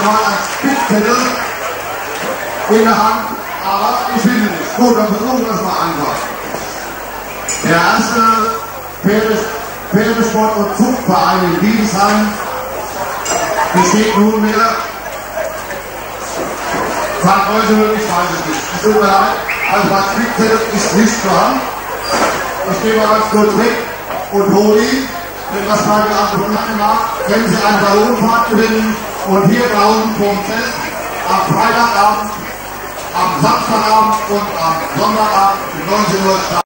mal ein Spickzettel in der Hand, aber ich finde nicht. Gut, dann versuchen wir es mal einfach. Der erste Pferdesport- und Zuchtverein in Wiesheim besteht nunmehr. Sagt heute wirklich, ich weiß es nicht. Es tut mir leid, also mein Spickzettel ist nicht vorhanden. Ich gehe mal ganz kurz weg und hole ihn. Wenn das mal geantwortet macht, können Sie eine Ballonfahrt gewinnen und hier draußen vom Fest am Freitagabend, am Samstagabend und am Sonntagabend um 19 Uhr starten.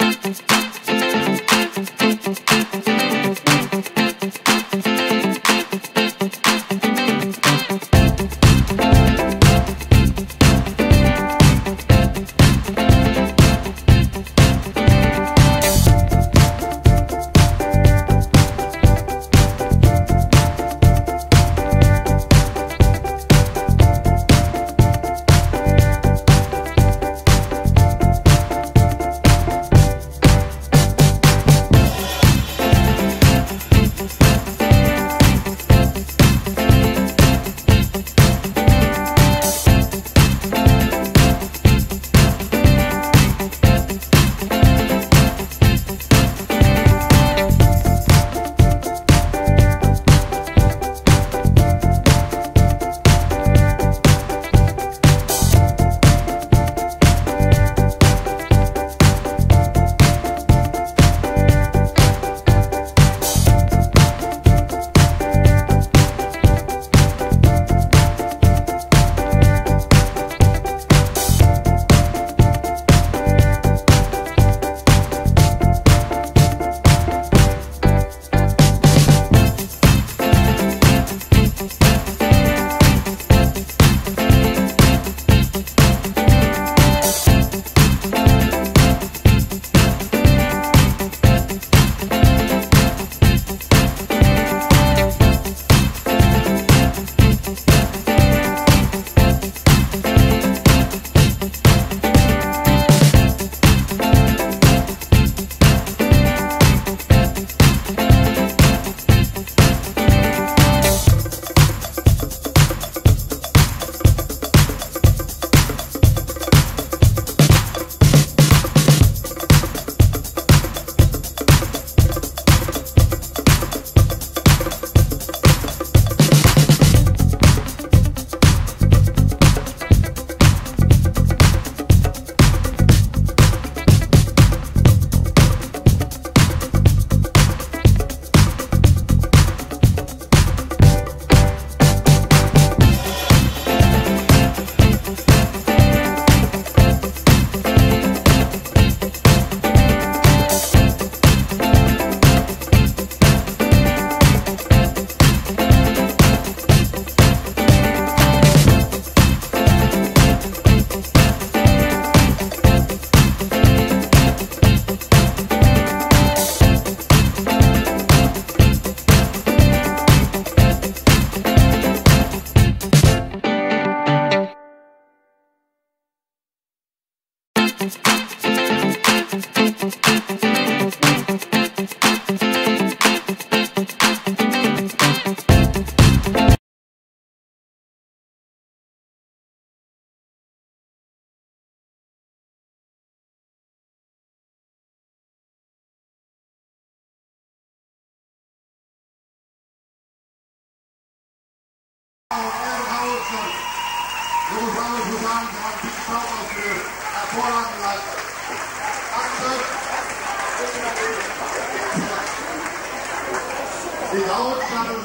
Die Dauerstadt,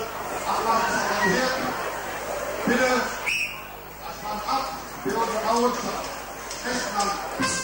bitte, das Band ab für unsere Dauerstadt.